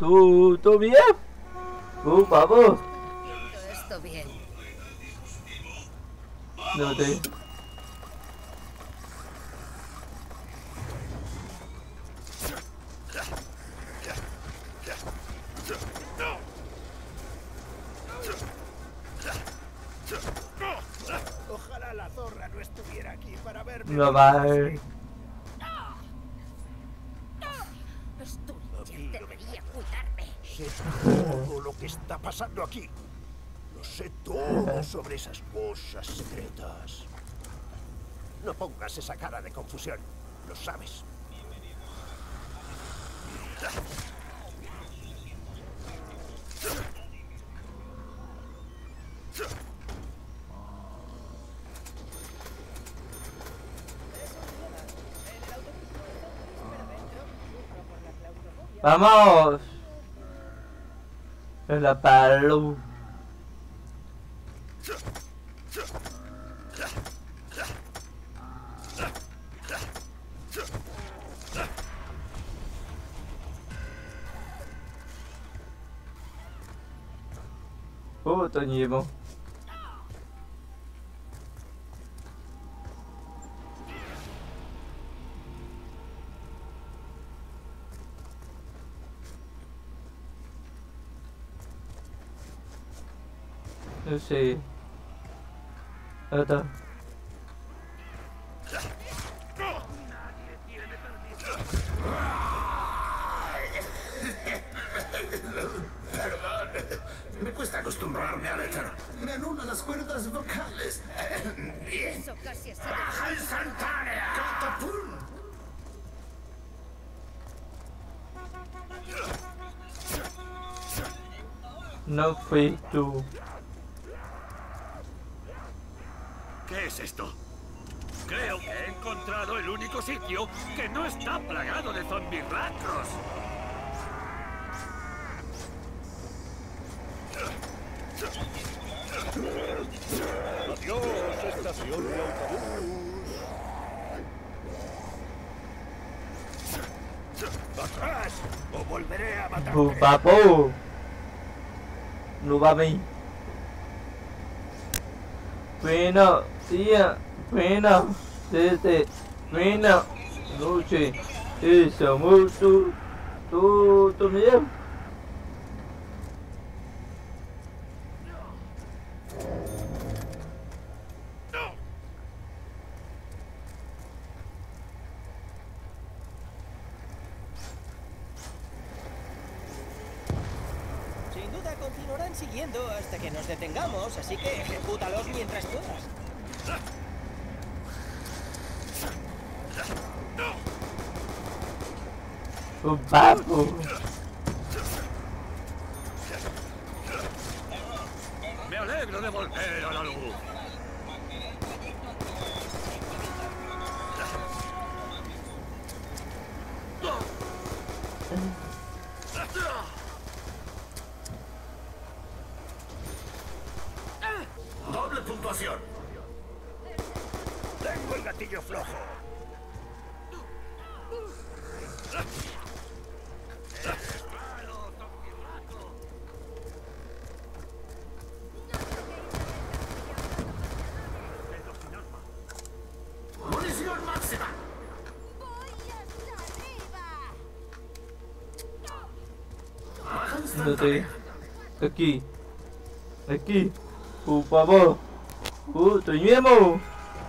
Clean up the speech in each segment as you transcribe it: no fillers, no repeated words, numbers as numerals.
¿Tú bien? Vamos. Todo esto bien. No te... Ojalá la zorra no estuviera aquí para verme. No va. Sturger debería cuidarme. Sé todo lo que está pasando aquí. Lo sé todo sobre esas cosas secretas. No pongas esa cara de confusión. Lo sabes. Vamos. En la palo. Tội nghiệp không? Sí. Está. Me cuesta acostumbrarme al éter. Me anula las cuerdas vocales. Bien. Eso casi ha sido. ¡Baja instantánea! ¡Catapum! No fui tú. ¿Qué es esto? Creo que he encontrado el único sitio que no está plagado de zombirrastros. Adiós, estación de autobús. ¡Atrás! ¡O volveré a matarte! Papo. No va bem. Pena, tía, pena, desde, pena, noche, eso, mucho, tú bien. Sin duda continuarán siguiendo hasta que nos detengamos, así que ejecútalos mientras puedas. Papo. Me alegro de volver a la luz. Doble puntuación. Tengo el gatillo flojo. Munición máxima. Baja No instantánea. te... Aquí. Aquí. Por favor. Estoy mismo.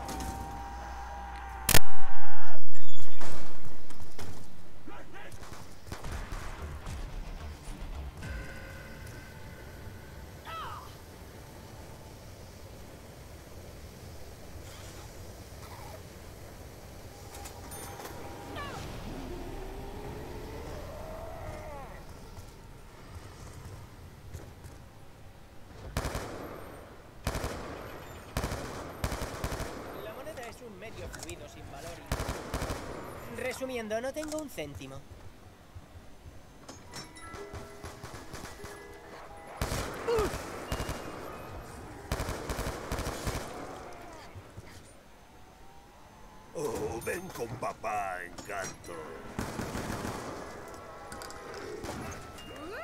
La moneda es un medio fluido sin valor. Resumiendo, no tengo un céntimo. Oh, ven con papá, Encanto.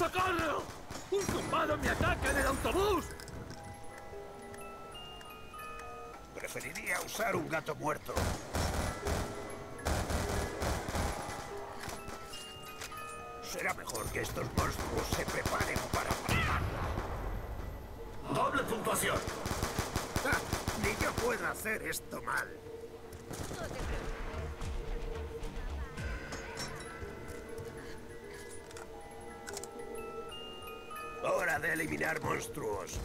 ¡Socorro! ¡Un zumbado me ataca en el autobús! Preferiría usar un gato muerto. Será mejor que estos monstruos se preparen para matarla. Doble puntuación. ¡Ah! Ni yo puedo hacer esto mal. Hora de eliminar monstruos.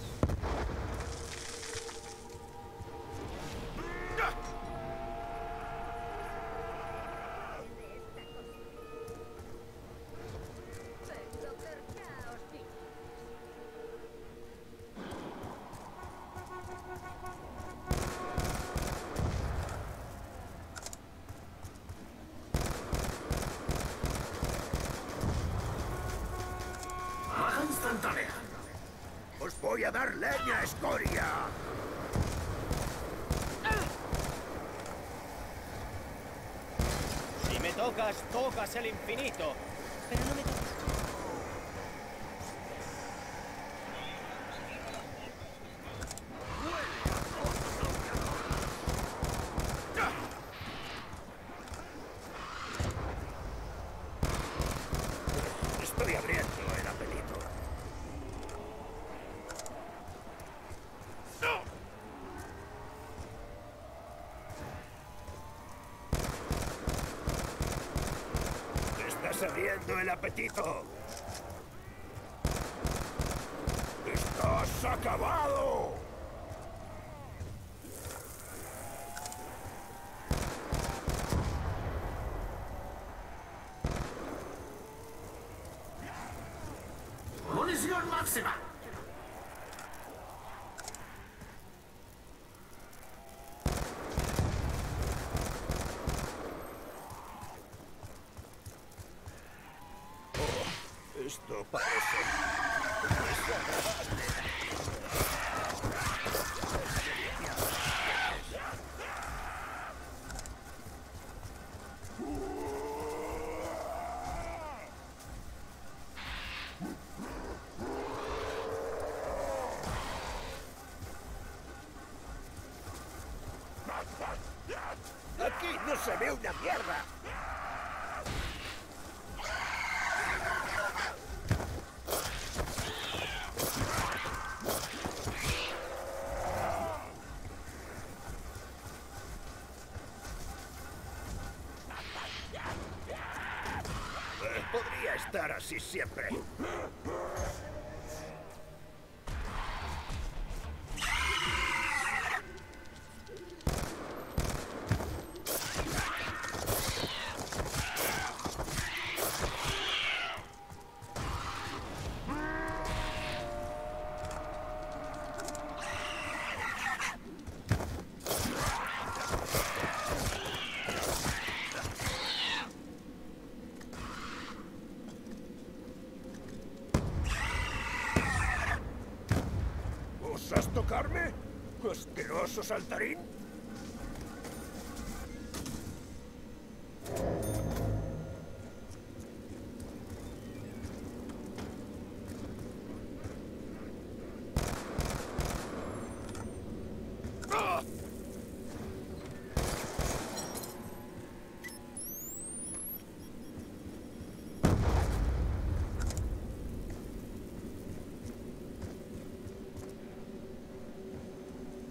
Baja instantánea. ¡Os voy a dar leña, escoria! Si me tocas, tocas el infinito. Pero no me toques. Estoy abriendo el apetito. ¡Me estás abriendo el apetito! ¡Estás acabado! Munición máxima. Esto parece desagradable. ¡Aquí no se ve una mierda! Podría estar así siempre. ¿Osas tocarme? ¡Asqueroso saltarín! ¡Ah!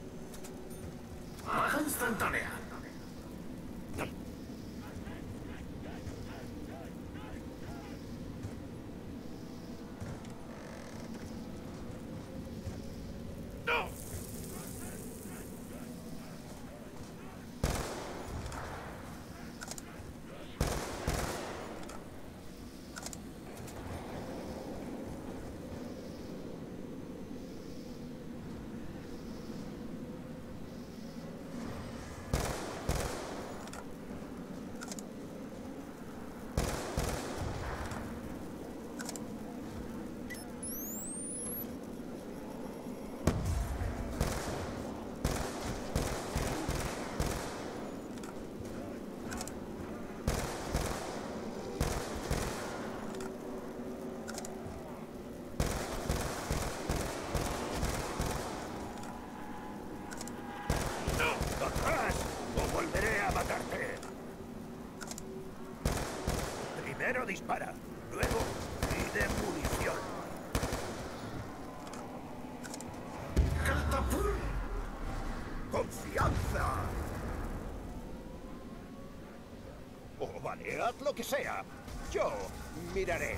Baja instantánea. dispara. Luego, pide munición. ¡Catapult! ¡Confianza! Oh, vale, haz lo que sea. Yo miraré.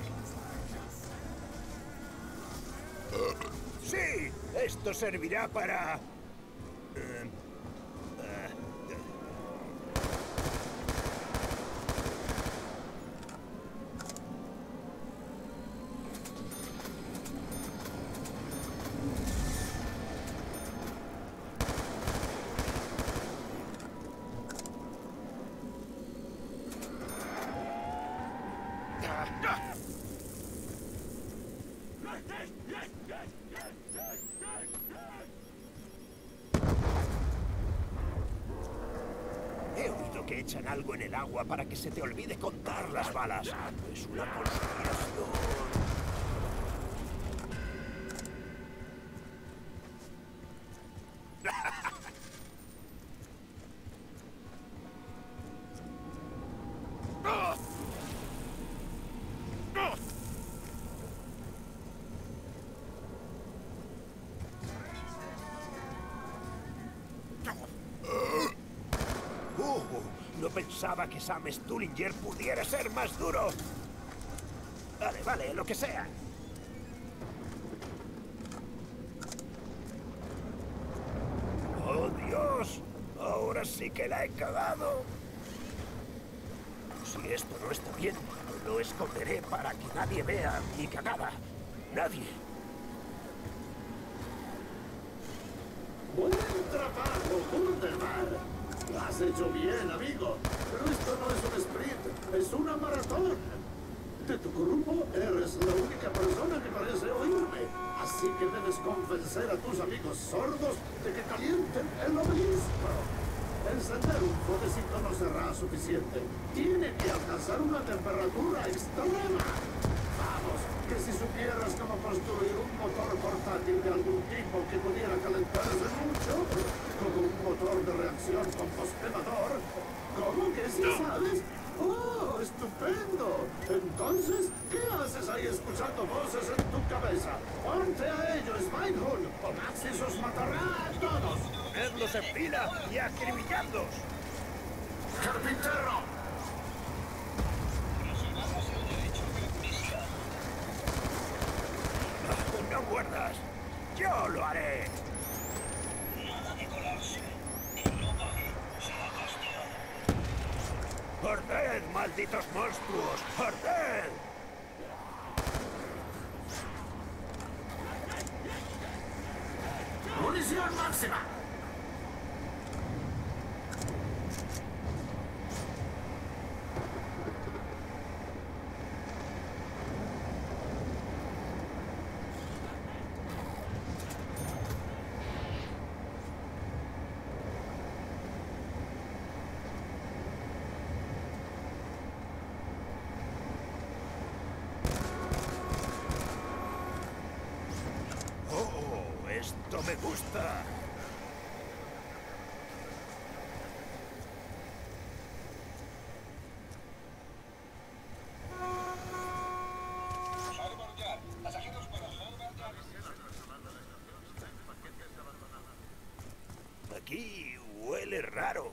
Sí, esto servirá para... He oído que echan algo en el agua para que se te olvide contar las balas. Es una conspiración. No pensaba que Sam Stullinger pudiera ser más duro. Vale, vale, lo que sea. ¡Oh, Dios! Ahora sí que la he cagado. Si esto no está bien, lo esconderé para que nadie vea mi cagada. Nadie. Buen trabajo, Hunterman. Lo has hecho bien, amigo. Pero esto no es un sprint, es una maratón. De tu grupo eres la única persona que parece oírme. Así que debes convencer a tus amigos sordos de que calienten el obelisco. Encender un fueguecito no será suficiente. Tiene que alcanzar una temperatura extrema. Vamos, que si supieras cómo construir un motor portátil de algún tipo que pudiera calentarse mucho, como un motor de reacción con postquemador, ¿cómo que sí sabes? ¡Oh, estupendo! Entonces, ¿qué haces ahí escuchando voces en tu cabeza? ¡Ponte a ello, Schweinhund! ¡O Maxis os matará a todos! Ponedlos en fila y acribilladlos. ¡Carpintero! ¡No muerdas! ¡Yo lo haré! ¡Arded, malditos monstruos! ¡Arded! ¡Munición máxima! ¡Oh, esto me gusta! Aquí huele raro.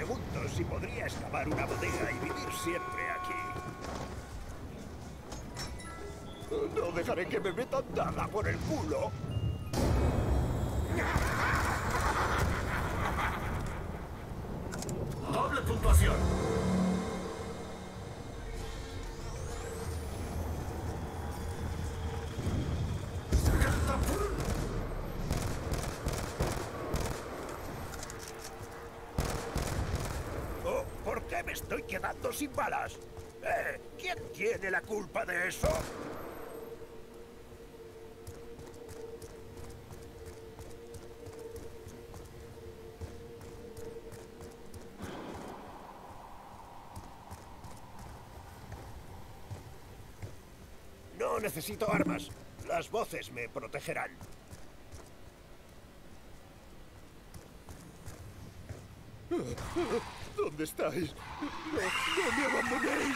pregunto si podría excavar una bodega y vivir siempre aquí. No dejaré que me metan nada por el culo. Doble puntuación. Oh, ¿por qué me estoy quedando sin balas? ¿Quién tiene la culpa de eso? No necesito armas. Las voces me protegerán. ¿Dónde estáis? No me abandonéis.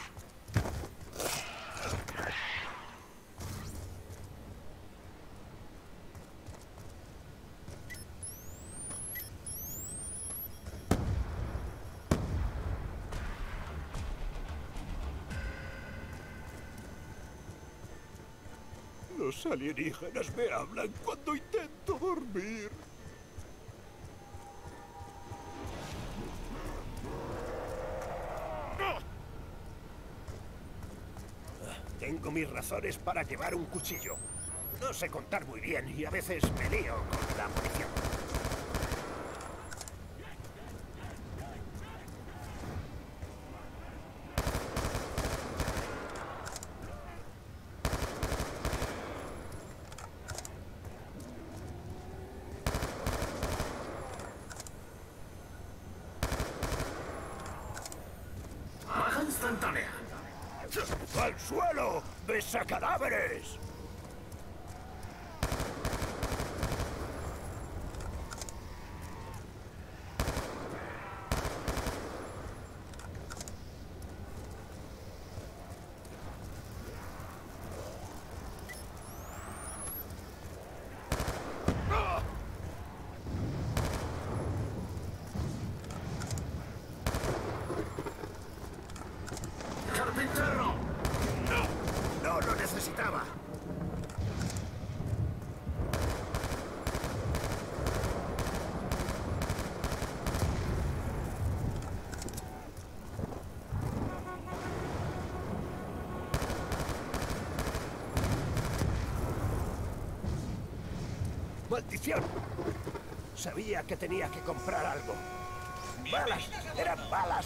Los alienígenas me hablan cuando intento dormir. Tengo mis razones para llevar un cuchillo. No sé contar muy bien y a veces me lío con la munición. Baja instantánea. ¡Al suelo! ¡Besa cadáveres! ¡Carpintero! No lo necesitaba. ¡Maldición! Sabía que tenía que comprar algo. ¡Balas! ¡Eran balas!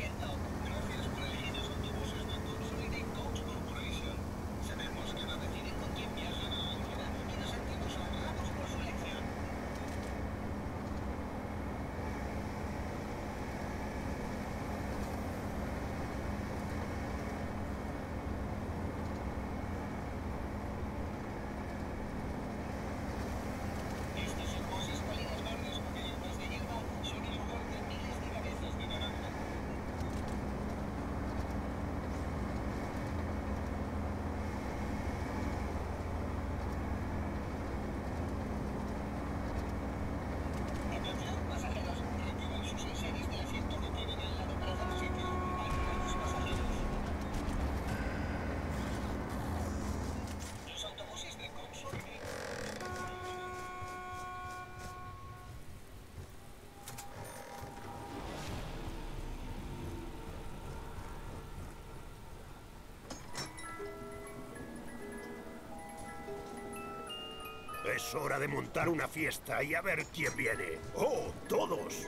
Es hora de montar una fiesta y a ver quién viene. ¡Oh, todos!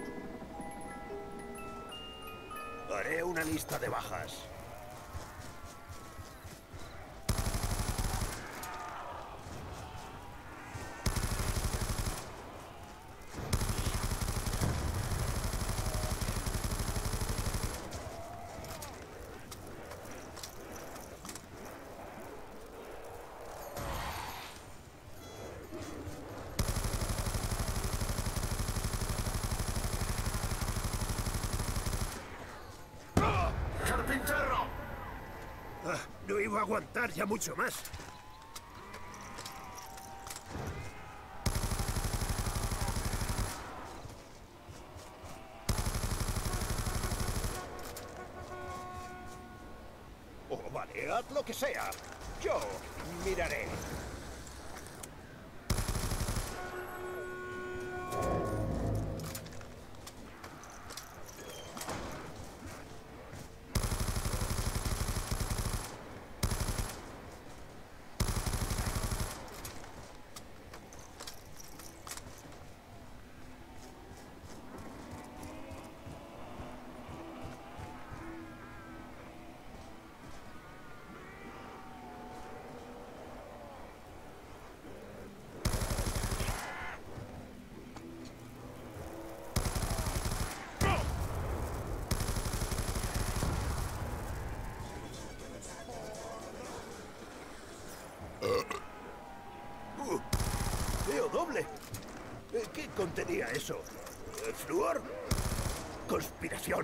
Haré una lista de bajas. ¡Carpintero! No iba a aguantar ya mucho más. Haz lo que sea. Yo miraré. Veo doble. ¿Qué contenía eso? ¿Flúor? Conspiración.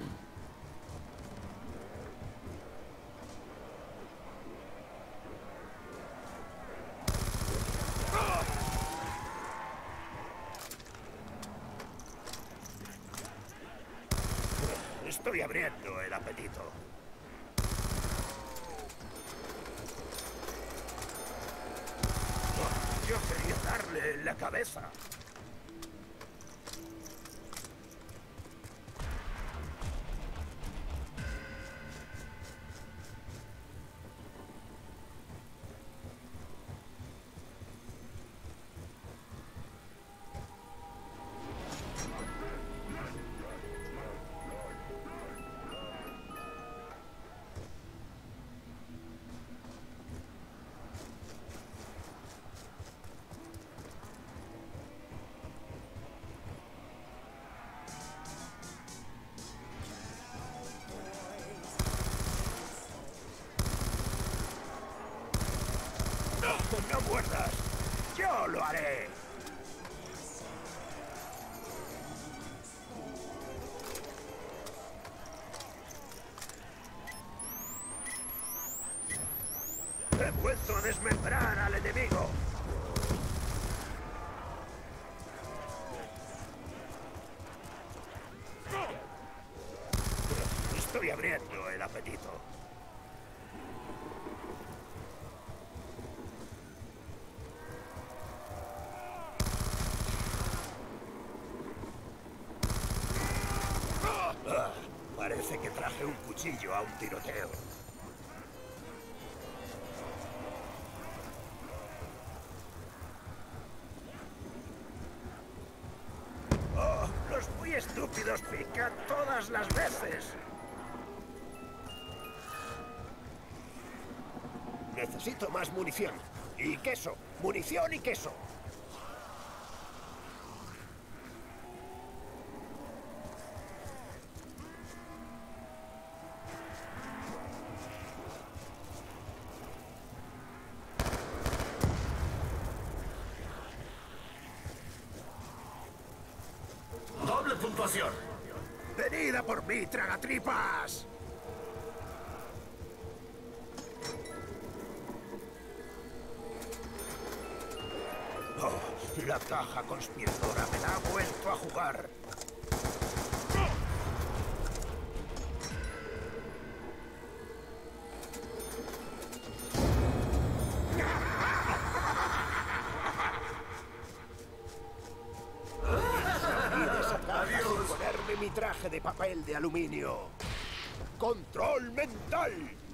Estoy abriendo el apetito. Yo quería darle en la cabeza. ¡No muerdas! ¡Yo lo haré! ¡He vuelto a desmembrar al enemigo! Estoy abriendo el apetito. Parece que traje un cuchillo a un tiroteo. ¡Oh! Los muy estúpidos pican todas las veces. Necesito más munición. Y queso. Munición y queso. ¡Doble puntuación! ¡Venid a por mí, tragatripas! Oh, la caja conspiradora me la ha vuelto a jugar. Adiós. Ponerme mi traje de papel de aluminio. ¡Control mental!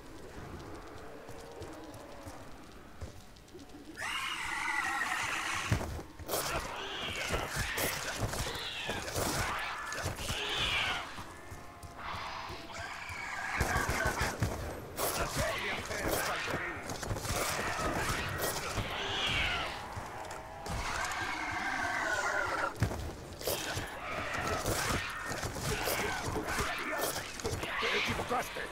¡Te equivocaste!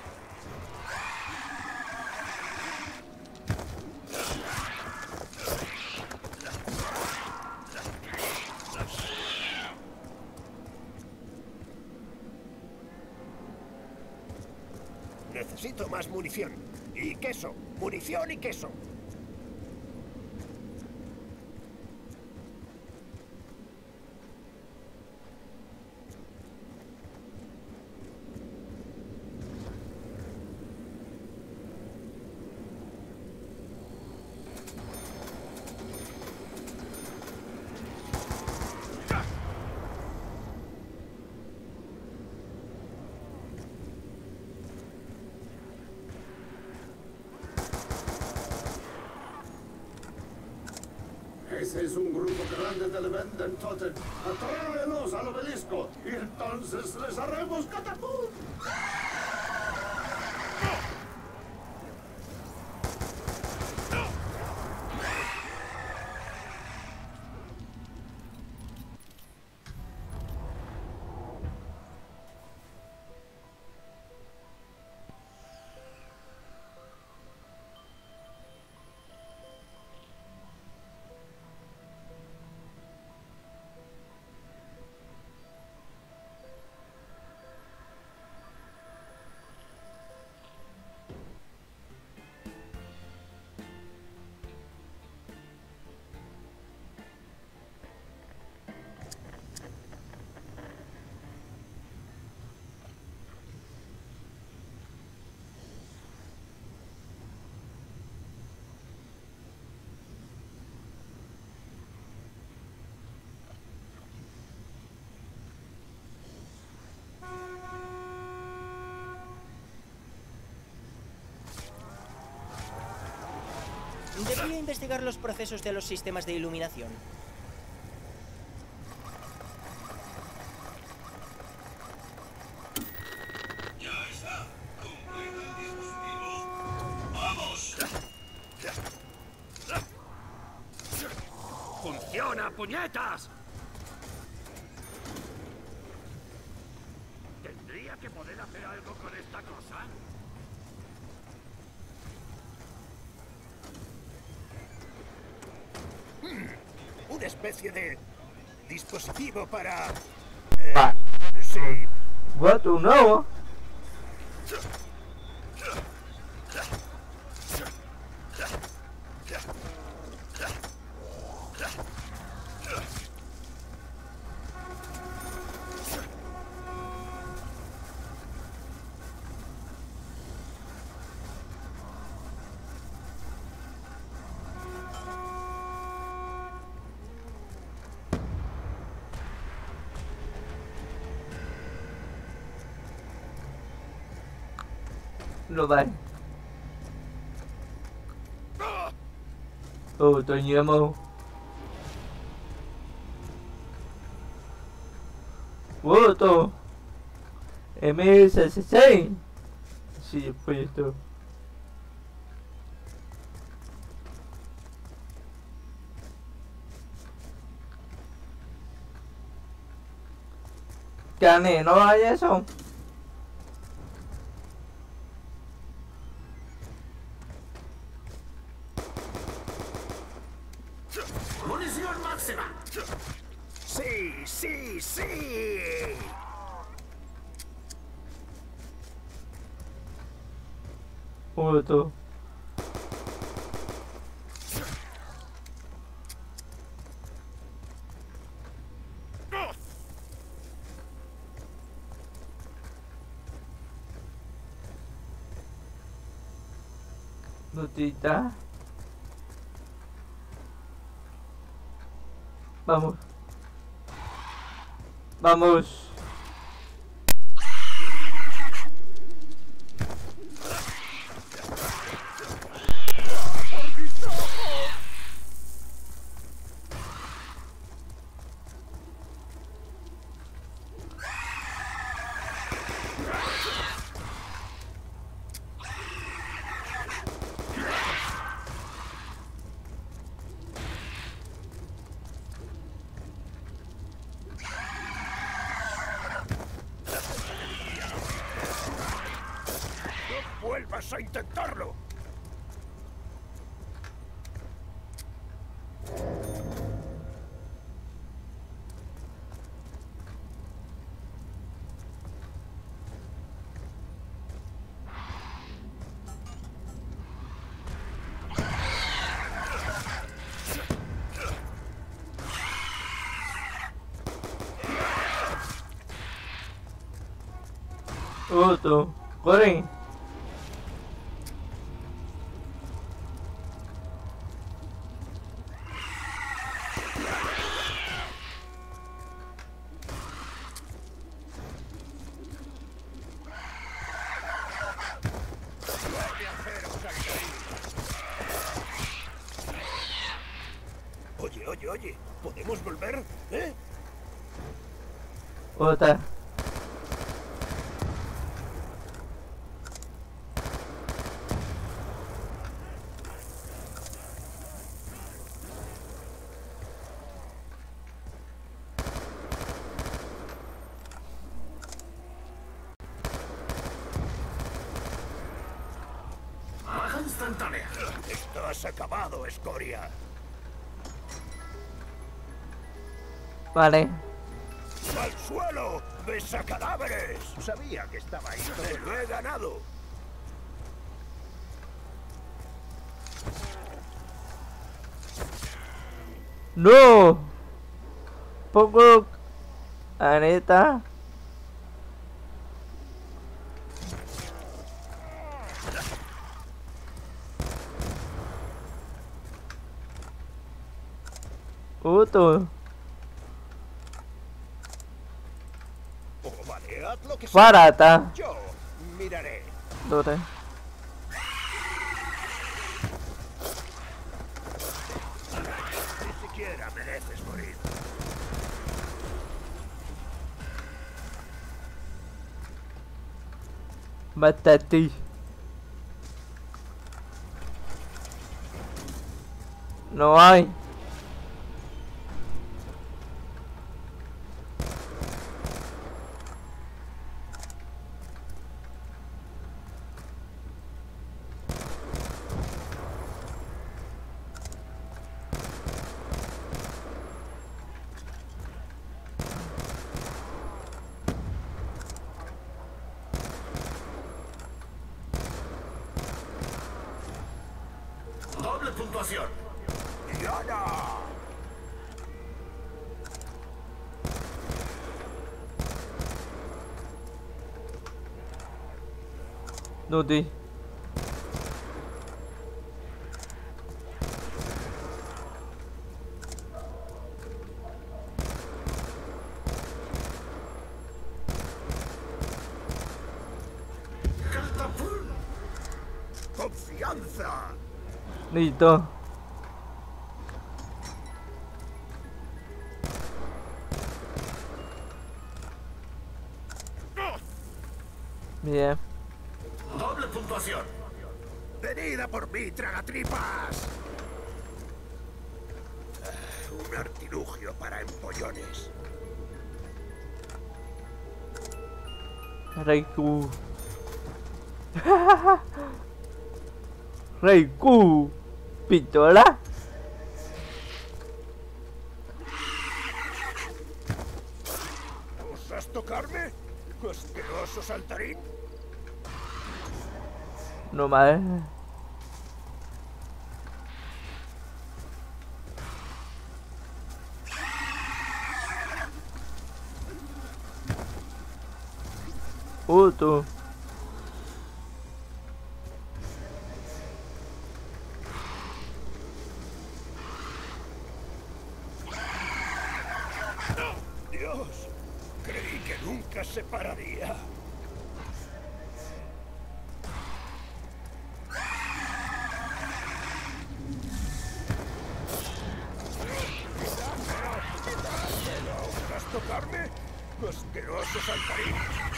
Necesito más munición. Y queso. Munición y queso. Ese es un grupo grande del Vendentoten. Atráelos al obelisco y entonces les haremos catapult. Debería investigar los procesos de los sistemas de iluminación. Ya está. Completa el dispositivo. ¡Vamos! ¡Funciona, puñetas! ¿Tendría que poder hacer algo con esta cosa? Una especie de dispositivo para... Ah. sí. What? No. No đây. Tôi nhớ mâu. Wow, tô. M66. Sí, fue esto. Cái này nó hay vậy sao? ¡Munición máxima! ¡Sí, sí, sí! Wow, tô. Notita. Vamos. Vamos. ¡Vuelvas a intentarlo! Tô. Correm. Oye, oye, Oye, ¿podemos volver? ¿Eh? Otra. Baja instantánea. Estás acabado, escoria. Vale. ¡Al suelo! ¡Besa cadáveres! Sabía que estaba ahí. ¡Te lo he ganado! ¡No! Poco... La neta. Puto. Oh, vale, haz lo que sea. Barata. Yo miraré. Dore. Ni siquiera mereces morir. Batati. No hay. Doble puntuación. ¡Diana! Nudi. Catapult. ¡Confianza! Listo. Bien. Doble puntuación. ¡Venid a por mí, tragatripas! Un artilugio para empollones. Reiku. Reiku. Pistola. ¿Osas tocarme? ¡Asqueroso saltarín! No mal. Puto. ¡Dios! Creí que nunca se pararía. ¿Osas tocarme? ¡Asqueroso saltarín!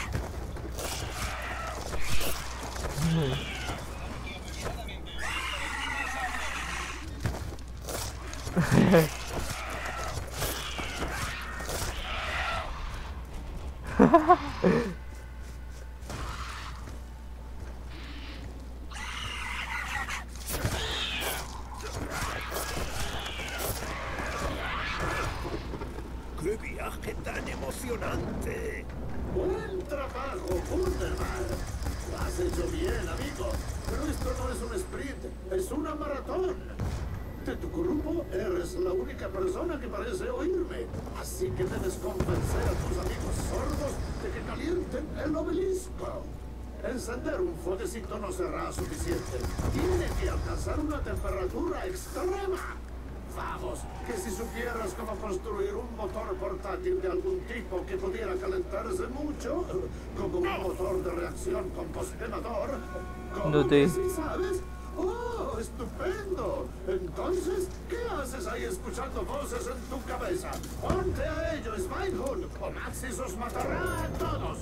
¡Qué viaje tan emocionante! Buen trabajo, Wunderbar. Lo has hecho bien, amigo. Pero esto no es un sprint, es una maratón. De tu grupo, eres la única persona que parece oírme. Así que debes convencer a tus amigos sordos de que calienten el obelisco. Encender un fueguecito no será suficiente. Tiene que alcanzar una temperatura extrema. Vamos, que si supieras cómo construir un motor portátil de algún tipo que pudiera calentarse mucho, como un motor de reacción con posquemador, ¿cómo No que te- sí sabes? ¡Oh, estupendo! Entonces, ¿qué haces ahí escuchando voces en tu cabeza? ¡Ponte a ello, Schweinhund! ¡O Maxis os matará a todos!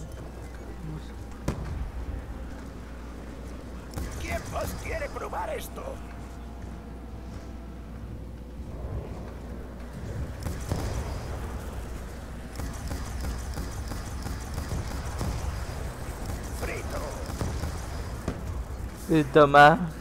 ¿Quién más quiere probar esto? Frito. Y toma.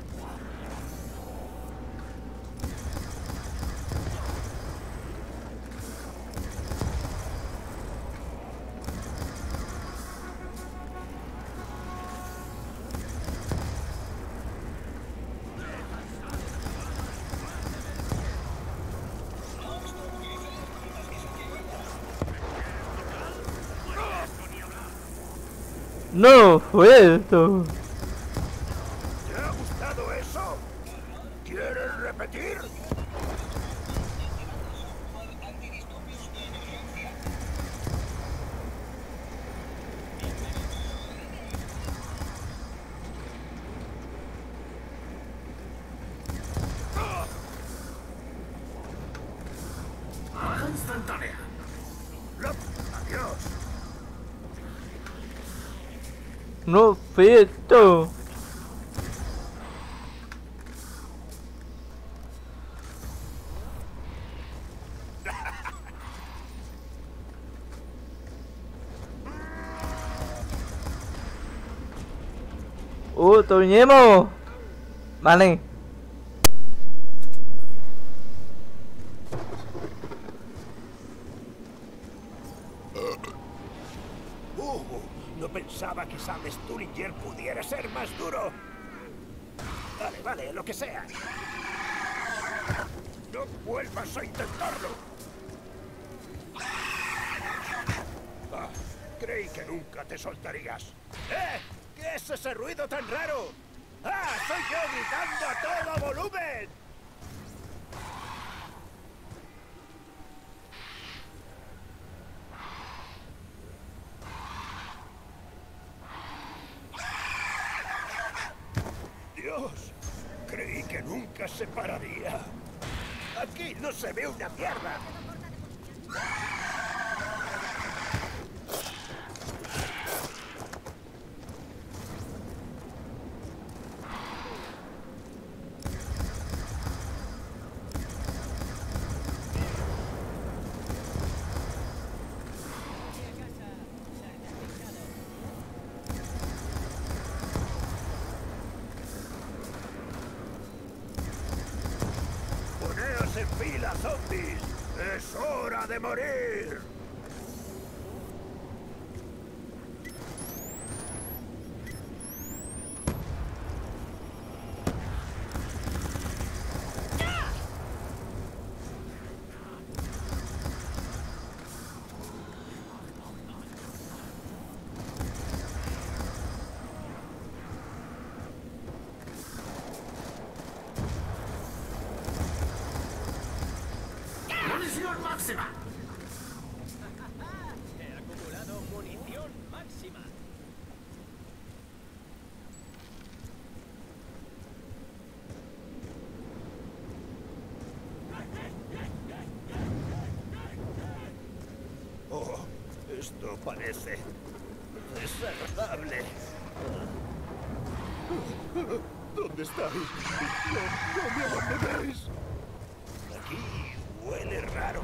No fue esto. ¿Te ha gustado eso? ¿Quieres repetir? Baja instantánea. Adiós. No fue esto. Torniemo. Vale. No pensaba que Sam Sturinger pudiera ser más duro. Vale, vale, lo que sea. No vuelvas a intentarlo. Creí que nunca te soltarías. ¿Qué es ese ruido tan raro? ¡Ah! ¡Soy yo gritando a todo volumen! ¡Dios! Creí que nunca se pararía. Aquí no se ve una mierda. ¡Poneos en fila, zombies! ¡Es hora de morir! ¡Munición máxima! He acumulado munición máxima. Oh, esto parece desagradable. ¿Dónde estáis? No me abandonéis. Aquí huele raro.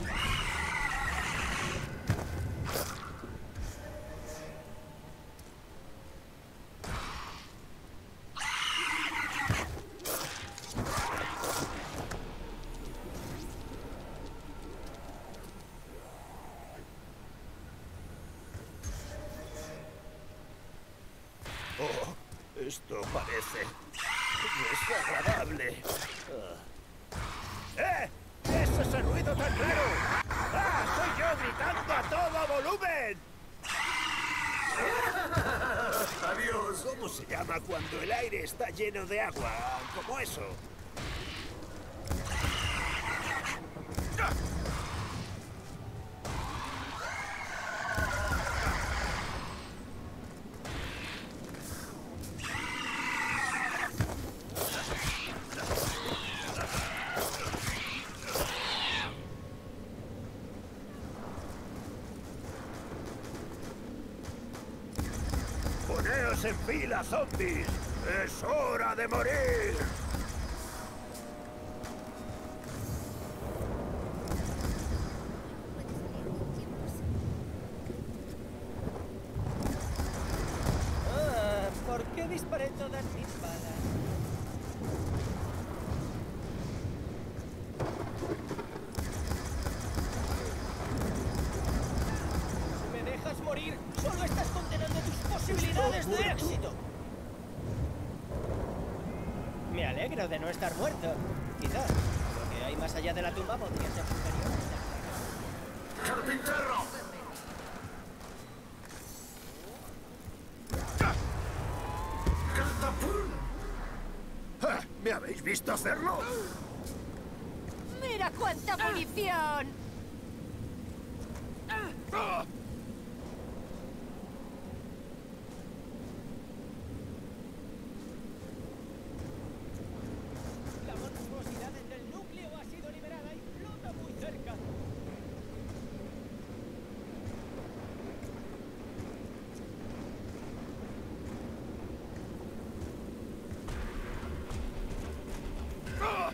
Oh, esto parece desagradable. ¿Qué es ese ruido tan raro? ¡Ah! ¡Soy yo gritando a todo volumen! ¡Adiós! ¿Cómo se llama cuando el aire está lleno de agua? Como eso. ¡Todos en fila, zombies! ¡Es hora de morir! Ah, ¿por qué disparé todas mis balas? Si me dejas morir, solo estás condenando tus posibilidades de éxito. Me alegro de no estar muerto. Quizás lo que hay más allá de la tumba podría ser superior. ¡Carpintero! ¡Catapult! ¡Ah! ¿Me habéis visto hacerlo? ¡Mira cuánta munición! ¡Ah! La monstruosidad del núcleo ha sido liberada y flota muy cerca. ¡Ah!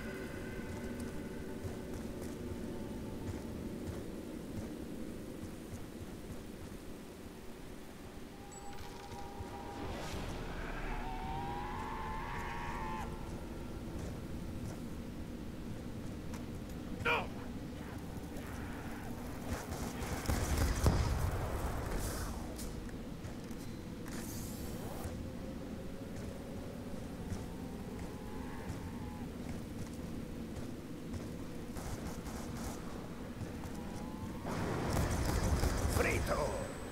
¡No! ¡Frito!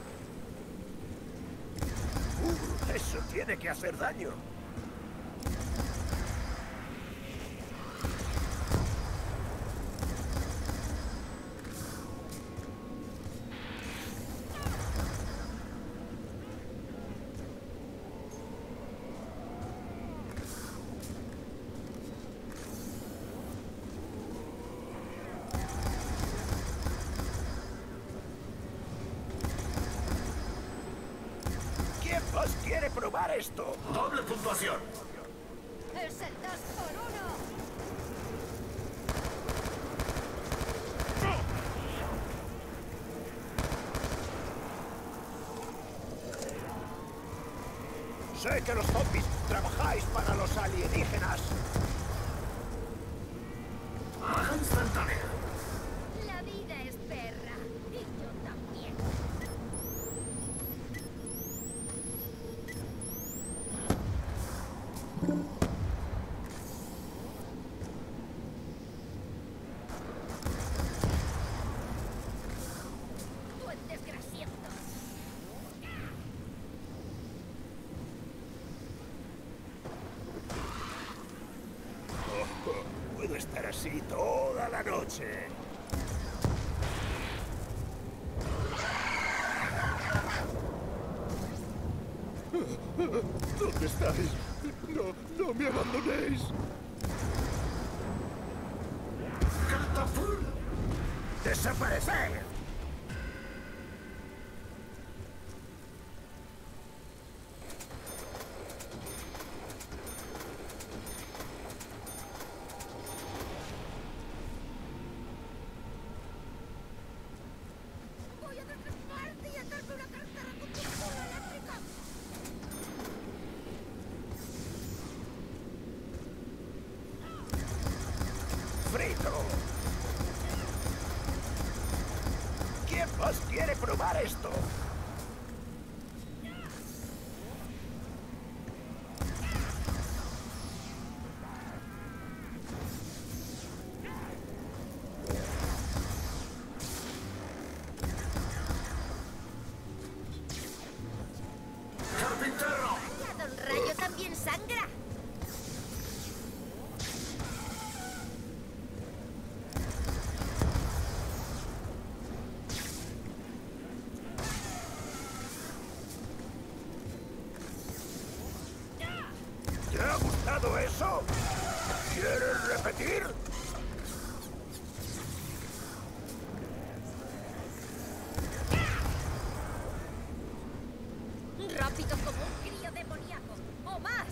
Eso tiene que hacer daño. ¿Quién más quiere probar esto? ¡Doble puntuación! ¡Es el 2 por 1! Sé que los zombies trabajáis para los alienígenas. ¡Baja instantánea! La vida es perra. Y yo también. ¡Duendes grasientos! Puedo estar así toda la noche. ¿Dónde estáis? No me abandonéis. ¡Catapult! ¡Desaparecer! ¡Voy a destriparte y atarme una cartera con tu culo eléctrico! ¡Frito! ¿Quién más quiere probar esto? ¡Carpintero! ¡La Don Rayo también sangra! ¿Te ha gustado eso? ¿Quieres repetir? Rápido como un crío demoníaco. ¡O más!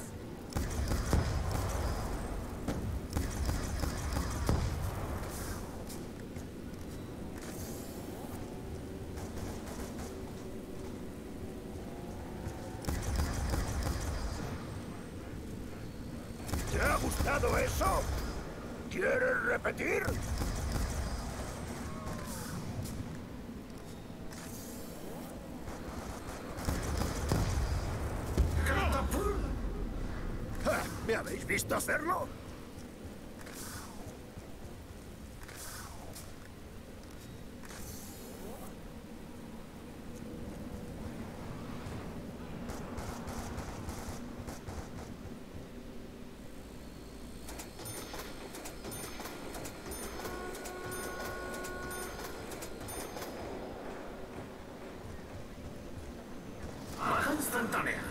¿Te ha gustado eso? ¿Quieres repetir? Ja, ¿me habéis visto hacerlo? Baja instantánea.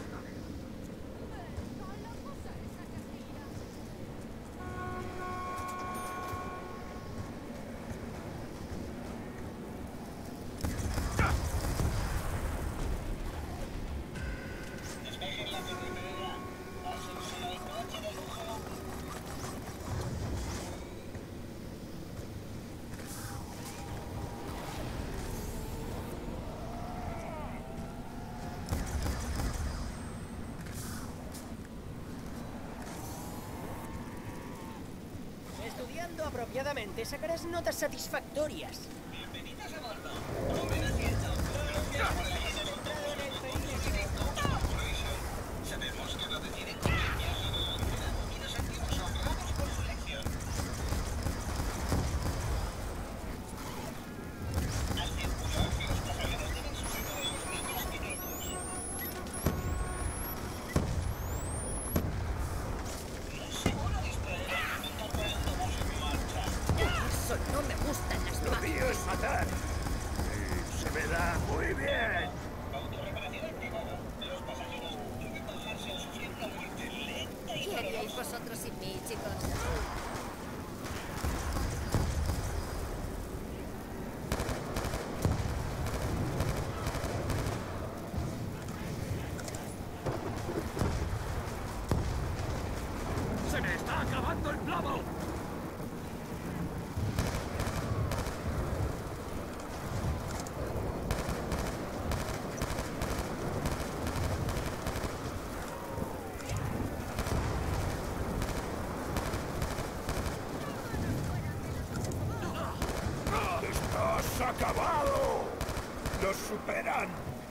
Estudiando apropiadamente sacarás notas satisfactorias. Bienvenidos a bordo. Tomen asiento. Gracias por la ayuda de entrada en el perímetro. Sabemos que va a venir en competencia a la bandera y nos sentimos honrados por su elección. Al circular que los pasajeros deben su sitio de los niños pequeños. No es seguro distraer al intentar poner el autobús en marcha. Eso no me gustan las Lo mío es matar. Y se me da muy bien. Autorreparación activada. Los pasajeros deben bajarse o sufrir una muerte lenta y ¿Qué haríais dolorosa. vosotros sin mí, chicos? ¡Se me está acabando el plomo! ¡Estás acabado! ¡Los superan!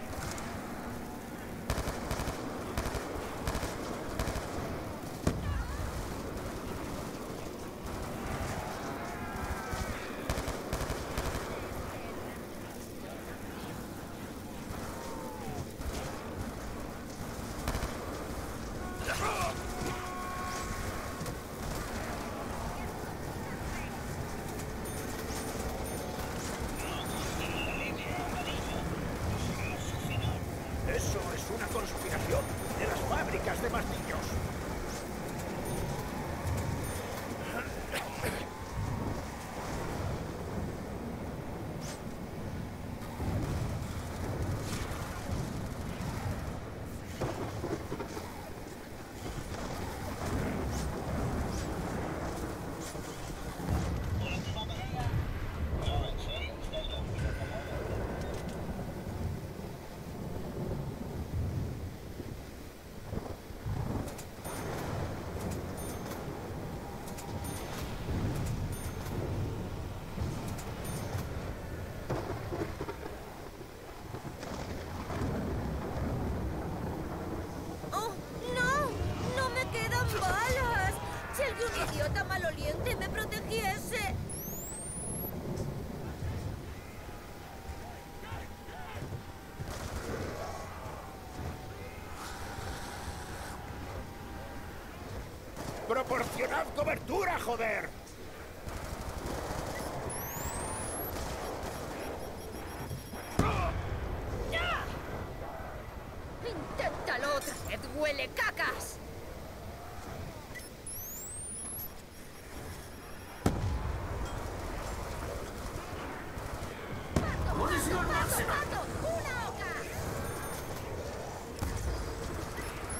Eso es una conspiración de las fábricas de martillos. ¡Oh, no! ¡No me quedan balas! ¡Si algún idiota maloliente me protegiese! ¡Proporcionad cobertura, joder! ¡Inténtalo otra vez, huele cacas! ¡Munición máxima! ¡Pato! ¡Una oca!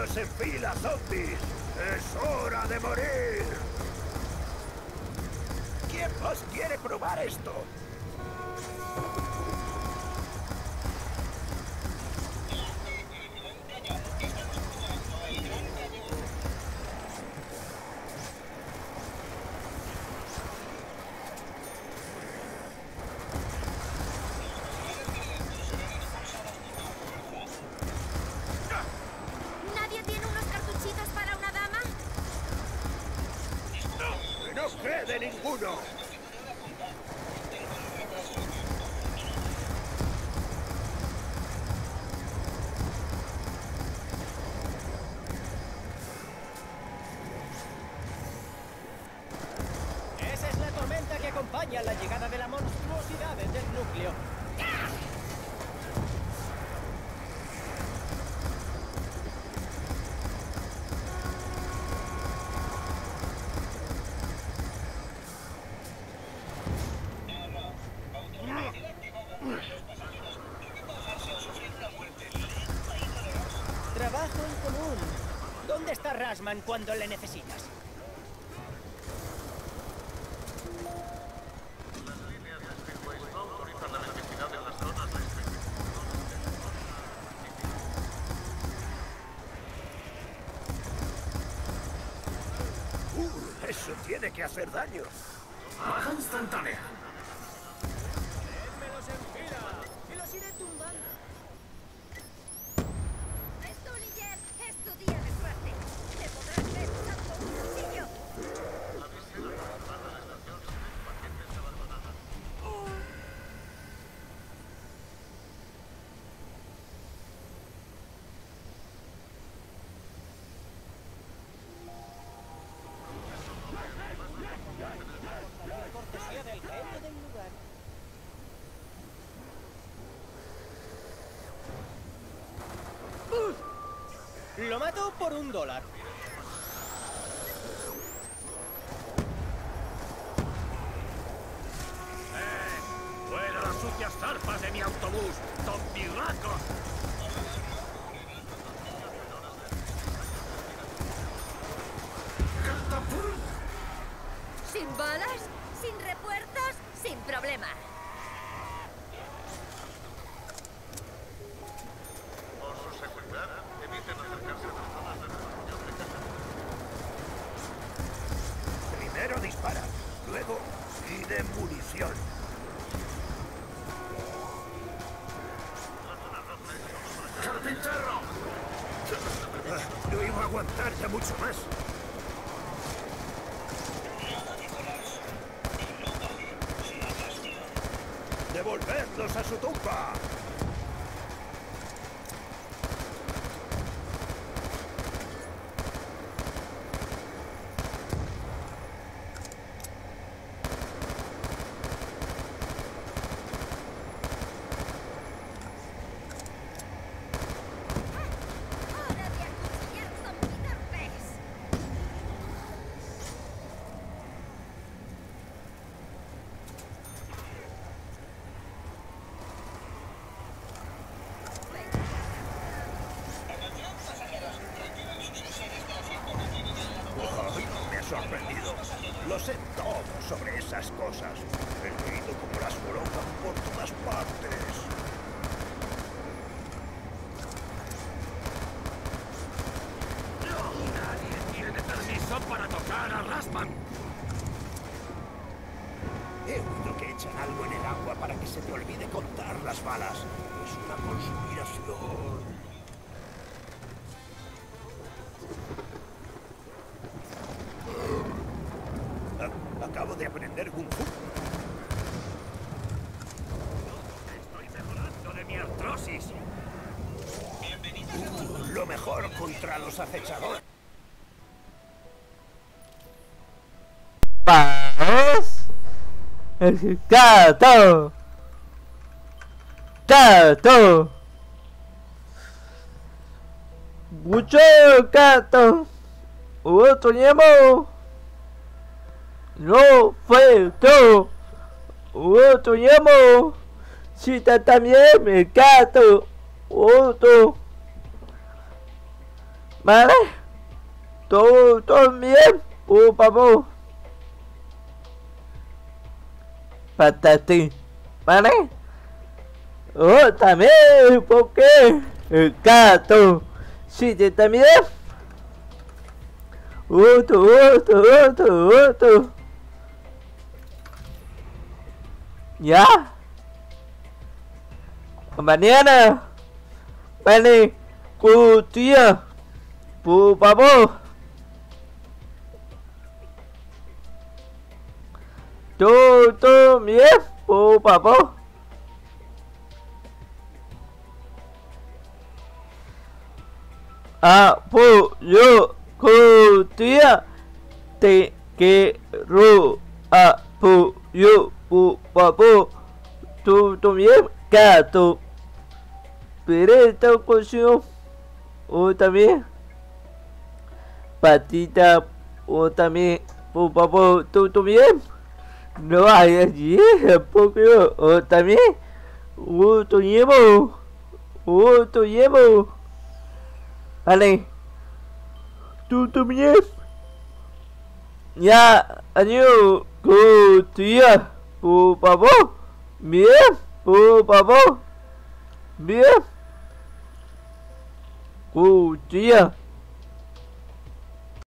¡Todos en fila, zombies! ¡Es hora de morir! ¿Quién más quiere probar esto? ¿Nadie tiene unos cartuchitos para una dama? ¡Que no quede ninguno! Esa es la tormenta que acompaña la llegada de la monstruosidad del núcleo. Trabajo en común. ¿Dónde está Rasman cuando le necesitas? Eso tiene que hacer daño. Baja instantánea. ¡Médmelos en fila! ¡Y los iré tumbando! Stullinger, es tu día de suerte. Te podrás ver usando un cuchillo. Cortesía del genio del lugar. Lo mato por $1. ¡Fuera las sucias zarpas de mi autobús, zombirracos! ¿Sin balas? ¿Sin repuestos? Sin problema. Por su seguridad, eviten acercarse a las zonas de reunión de casa. Primero dispara, luego pide munición. ¡Carpintero! No iba a aguantar ya mucho más. ¡Devolvedlos a su tumba! ¡Hora de acuchillar zombidorpes! Ay, me ha sorprendido. Lo sé todo sobre esas cosas. He leído cómo las colocan por todas partes. Nadie tiene permiso para tocar a Rasman. He oído que echan algo en el agua para que se te olvide contar las balas. Es una conspiración. Acabo de aprender Kung Fu. Estoy mejorando de mi artrosis. Lo mejor contra los acechadores. ¡Vamos! ¡El gato! ¡Gato! ¡Mucho gato! ¡Otro Nemo! ¡No fue tú! ¡Otro Nemo! ¡Si también me gato! ¡Otro! ¿Vale? Todo bien, por favor. Patatín, ¿vale? Oh, también, ¿por qué? El gato, sí, también. Otro. Ya. Mañana. Vale, tía, por favor. Todo bien, por favor. Apoyo, tía, te quiero apoyo, por favor. Todo bien, gato. Pero esta ocasión, o también, patita, o también, por favor, todo bien. No hay allí, porque o también, otro llevo. Vale, tú también. Ya, adiós, tía, por favor. Bien, por favor. Bien. Tía.